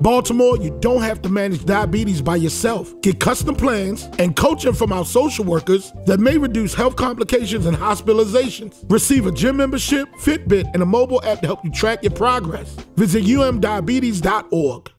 Baltimore, you don't have to manage diabetes by yourself. Get custom plans and coaching from our social workers that may reduce health complications and hospitalizations. Receive a gym membership, Fitbit, and a mobile app to help you track your progress. Visit umdiabetes.org.